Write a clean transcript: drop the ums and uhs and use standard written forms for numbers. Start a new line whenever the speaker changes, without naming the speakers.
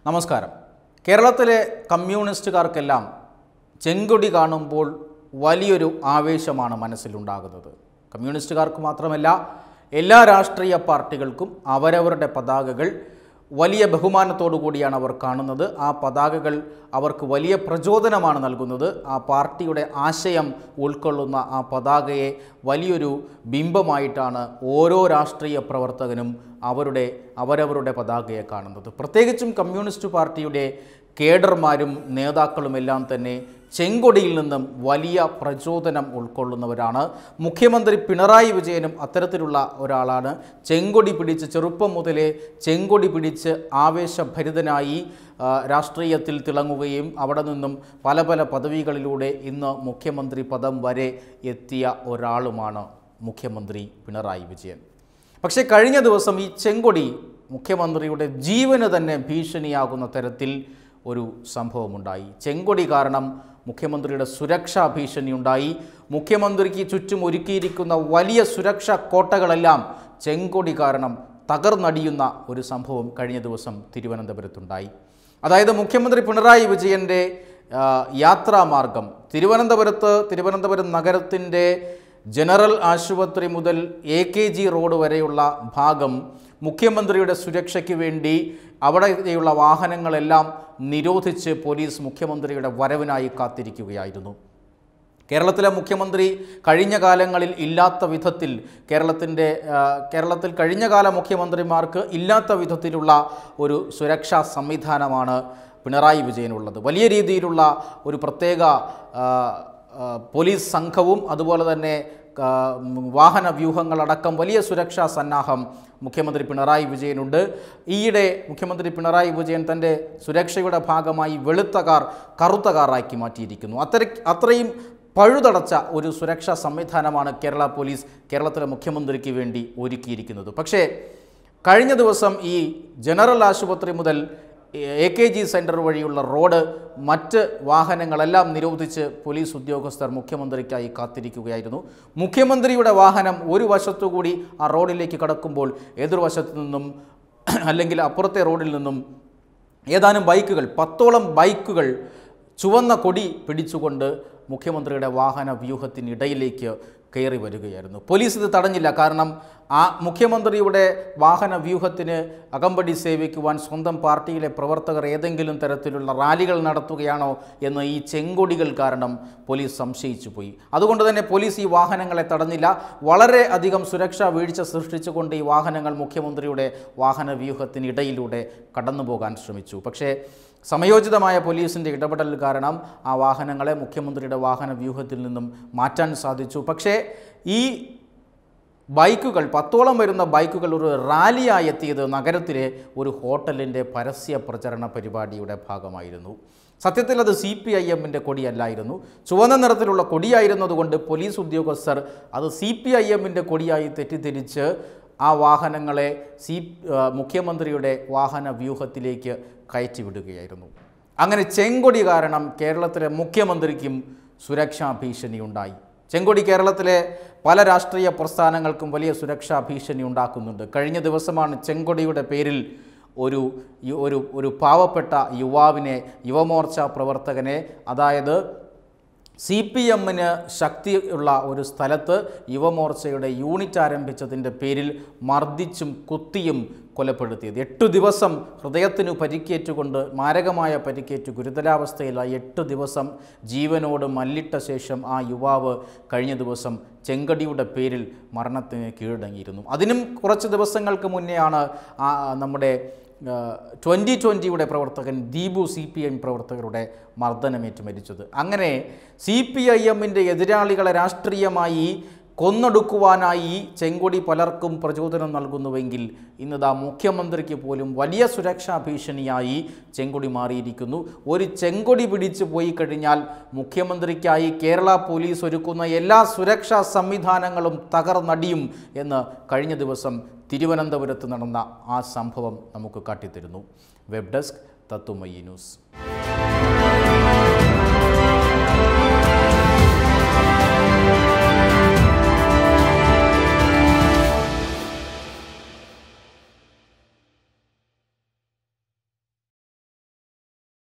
നമസ്കാരം. കേരളത്തിലെ കമ്മ്യൂണിസ്റ്റുകാർക്കെല്ലാം ചെങ്കൊടി കാണുമ്പോൾ വലിയൊരു ആവേശമാണ് മനസ്സിലുണ്ടാകുന്നത്. കമ്മ്യൂണിസ്റ്റുകാർക്ക് മാത്രമല്ല, എല്ലാ രാഷ്ട്രീയ പാർട്ടികൾക്കും അവരവരുടെ പതാകകൾ വലിയ ബഹുമാനത്തോടു കൂടിയാണ് അവർ കാണുന്നത്. ആ പതാകകൾ അവർക്ക് വലിയ പ്രചോദനമാണ് നൽകുന്നത്. ആ പാർട്ടിയുടെ ആശയം ഉൾക്കൊള്ളുന്ന ആ പതാകയെ വലിയൊരു ബിംബമായിട്ടാണ് ഓരോ രാഷ്ട്രീയ പ്രവർത്തകനും അവരവരുടെ പതാകയെ കാണുന്നത്. പ്രത്യേകിച്ചും കമ്മ്യൂണിസ്റ്റ് പാർട്ടിയുടെ കേഡർമാരും നേതാക്കളുമെല്ലാം തന്നെ ചെങ്കൊടിയിൽ നിന്നും വലിയ പ്രചോദനം ഉൾക്കൊള്ളുന്നവരാണ്. മുഖ്യമന്ത്രി പിണറായി വിജയനും അത്തരത്തിലുള്ള ഒരാളാണ്. ചെങ്കൊടി പിടിച്ച് ചെറുപ്പം മുതലേ ചെങ്കൊടി പിടിച്ച് ആവേശഭരിതനായി രാഷ്ട്രീയത്തിൽ തിളങ്ങുകയും അവിടെ നിന്നും പല പല പദവികളിലൂടെ ഇന്ന് മുഖ്യമന്ത്രി പദം വരെ എത്തിയ ഒരാളുമാണ് മുഖ്യമന്ത്രി പിണറായി വിജയൻ. പക്ഷേ കഴിഞ്ഞ ദിവസം ഈ ചെങ്കൊടി മുഖ്യമന്ത്രിയുടെ ജീവന് തന്നെ ഭീഷണിയാകുന്ന തരത്തിൽ ഒരു സംഭവമുണ്ടായി. ചെങ്കൊടി കാരണം മുഖ്യമന്ത്രിയുടെ സുരക്ഷാ ഭീഷണിയുണ്ടായി. മുഖ്യമന്ത്രിക്ക് ചുറ്റും ഒരുക്കിയിരിക്കുന്ന വലിയ സുരക്ഷാ കോട്ടകളെല്ലാം ചെങ്കൊടി കാരണം തകർന്നടിയുന്ന ഒരു സംഭവം കഴിഞ്ഞ ദിവസം തിരുവനന്തപുരത്തുണ്ടായി. അതായത് മുഖ്യമന്ത്രി പിണറായി വിജയൻ്റെ യാത്രാമാർഗം തിരുവനന്തപുരം നഗരത്തിൻ്റെ ജനറൽ ആശുപത്രി മുതൽ AKG റോഡ് വരെയുള്ള ഭാഗം മുഖ്യമന്ത്രിയുടെ സുരക്ഷയ്ക്ക് വേണ്ടി അവിടെയുള്ള വാഹനങ്ങളെല്ലാം നിരോധിച്ച് പോലീസ് മുഖ്യമന്ത്രിയുടെ വരവിനായി കാത്തിരിക്കുകയായിരുന്നു. കേരളത്തിലെ മുഖ്യമന്ത്രി കഴിഞ്ഞ കാലങ്ങളിൽ ഇല്ലാത്ത വിധത്തിൽ കേരളത്തിൽ കഴിഞ്ഞകാല മുഖ്യമന്ത്രിമാർക്ക് ഇല്ലാത്ത വിധത്തിലുള്ള ഒരു സുരക്ഷാ സംവിധാനമാണ് പിണറായി വിജയനുള്ളത്. വലിയ രീതിയിലുള്ള ഒരു പ്രത്യേക പോലീസ് സംഘവും അതുപോലെ തന്നെ വാഹന വ്യൂഹങ്ങളടക്കം വലിയ സുരക്ഷാ സന്നാഹം മുഖ്യമന്ത്രി പിണറായി വിജയനുണ്ട്. ഈയിടെ മുഖ്യമന്ത്രി പിണറായി വിജയൻ തൻ്റെ സുരക്ഷയുടെ ഭാഗമായി വെളുത്ത കാർ കറുത്ത കാറാക്കി മാറ്റിയിരിക്കുന്നു. അത്രയും പഴുതടച്ച ഒരു സുരക്ഷാ സംവിധാനമാണ് കേരള പോലീസ് കേരളത്തിലെ മുഖ്യമന്ത്രിക്ക് വേണ്ടി ഒരുക്കിയിരിക്കുന്നത്. പക്ഷേ കഴിഞ്ഞ ദിവസം ഈ ജനറൽ ആശുപത്രി മുതൽ AKG സെൻറ്റർ വഴിയുള്ള റോഡ് മറ്റ് വാഹനങ്ങളെല്ലാം നിരോധിച്ച് പോലീസ് ഉദ്യോഗസ്ഥർ മുഖ്യമന്ത്രിക്കായി കാത്തിരിക്കുകയായിരുന്നു. മുഖ്യമന്ത്രിയുടെ വാഹനം ഒരു വശത്തുകൂടി ആ റോഡിലേക്ക് കടക്കുമ്പോൾ എതിർവശത്തു നിന്നും അല്ലെങ്കിൽ അപ്പുറത്തെ റോഡിൽ നിന്നും ഏതാനും ബൈക്കുകൾ 10ഓളം ബൈക്കുകൾ ചുവന്ന കൊടി പിടിച്ചുകൊണ്ട് മുഖ്യമന്ത്രിയുടെ വാഹന വ്യൂഹത്തിനിടയിലേക്ക് കയറി വരികയായിരുന്നു. പോലീസ് ഇത് തടഞ്ഞില്ല. കാരണം ആ മുഖ്യമന്ത്രിയുടെ വാഹന വ്യൂഹത്തിന് അകമ്പടി സേവിക്കുവാൻ സ്വന്തം പാർട്ടിയിലെ പ്രവർത്തകർ ഏതെങ്കിലും തരത്തിലുള്ള റാലികൾ നടത്തുകയാണോ എന്ന് ഈ ചെങ്കൊടികൾ കാരണം പോലീസ് സംശയിച്ചു പോയി. അതുകൊണ്ട് തന്നെ പോലീസ് ഈ വാഹനങ്ങളെ തടഞ്ഞില്ല. വളരെ അധികം സുരക്ഷാ വീഴ്ച സൃഷ്ടിച്ചുകൊണ്ട് ഈ വാഹനങ്ങൾ മുഖ്യമന്ത്രിയുടെ വാഹന വ്യൂഹത്തിനിടയിലൂടെ കടന്നു പോകാൻ ശ്രമിച്ചു. പക്ഷേ സമയോചിതമായ പോലീസിൻ്റെ ഇടപെടൽ കാരണം ആ വാഹനങ്ങളെ മുഖ്യമന്ത്രിയുടെ വാഹന വ്യൂഹത്തിൽ നിന്നും മാറ്റാൻ സാധിച്ചു. പക്ഷേ ഈ ബൈക്കുകൾ 10ഓളം വരുന്ന ബൈക്കുകൾ ഒരു റാലിയായി എത്തിയത് നഗരത്തിലെ ഒരു ഹോട്ടലിൻ്റെ പരസ്യ പ്രചരണ പരിപാടിയുടെ ഭാഗമായിരുന്നു. സത്യത്തിൽ അത് CPIMൻ്റെ കൊടിയല്ലായിരുന്നു. ചുവന്ന നിറത്തിലുള്ള കൊടിയായിരുന്നതുകൊണ്ട് പോലീസ് ഉദ്യോഗസ്ഥർ അത് CPIMൻ്റെ കൊടിയായി തെറ്റിദ്ധരിച്ച് ആ വാഹനങ്ങളെ മുഖ്യമന്ത്രിയുടെ വാഹന വ്യൂഹത്തിലേക്ക് കയറ്റിവിടുകയായിരുന്നു. അങ്ങനെ ചെങ്കൊടി കാരണം കേരളത്തിലെ മുഖ്യമന്ത്രിക്കും സുരക്ഷാ ഭീഷണിയുണ്ടായി. ചെങ്കൊടി കേരളത്തിലെ പല രാഷ്ട്രീയ പ്രസ്ഥാനങ്ങൾക്കും വലിയ സുരക്ഷാ ഭീഷണി ഉണ്ടാക്കുന്നുണ്ട്. കഴിഞ്ഞ ദിവസമാണ് ചെങ്കൊടിയുടെ പേരിൽ ഒരു പാവപ്പെട്ട യുവമോർച്ച പ്രവർത്തകനെ, അതായത് CPMന് ശക്തിയുള്ള ഒരു സ്ഥലത്ത് യുവമോർച്ചയുടെ യൂണിറ്റ് ആരംഭിച്ചതിൻ്റെ പേരിൽ മർദ്ദിച്ചും കുത്തിയും കൊലപ്പെടുത്തിയത്. 8 ദിവസം ഹൃദയത്തിനു പരിക്കേറ്റുകൊണ്ട് മാരകമായ പരിക്കേറ്റു ഗുരുതരാവസ്ഥയിലായി 8 ദിവസം ജീവനോട് മല്ലിട്ട ശേഷം ആ യുവാവ് കഴിഞ്ഞ ദിവസം ചെങ്കടിയുടെ പേരിൽ മരണത്തിന് കീഴടങ്ങിയിരുന്നു. അതിനും കുറച്ച് ദിവസങ്ങൾക്ക് മുന്നെയാണ് നമ്മുടെ 2020 പ്രവർത്തകൻ ദീപു CPM പ്രവർത്തകരുടെ മർദ്ദനമേറ്റ് മരിച്ചത്. അങ്ങനെ CPIMൻ്റെ എതിരാളികളെ രാഷ്ട്രീയമായി കൊന്നൊടുക്കുവാനായി ചെങ്കൊടി പലർക്കും പ്രചോദനം നൽകുന്നുവെങ്കിൽ ഇന്നിതാ മുഖ്യമന്ത്രിക്ക് പോലും വലിയ സുരക്ഷാ ഭീഷണിയായി ചെങ്കൊടി മാറിയിരിക്കുന്നു. ഒരു ചെങ്കൊടി പിടിച്ചു പോയി കഴിഞ്ഞാൽ മുഖ്യമന്ത്രിക്കായി കേരള പോലീസ് ഒരുക്കുന്ന എല്ലാ സുരക്ഷാ സംവിധാനങ്ങളും തകർന്നടിയും എന്ന് കഴിഞ്ഞ ദിവസം തിരുവനന്തപുരത്ത് നടന്ന ആ സംഭവം നമുക്ക് കാട്ടിത്തരുന്നു. Web desk Tatwamayi news.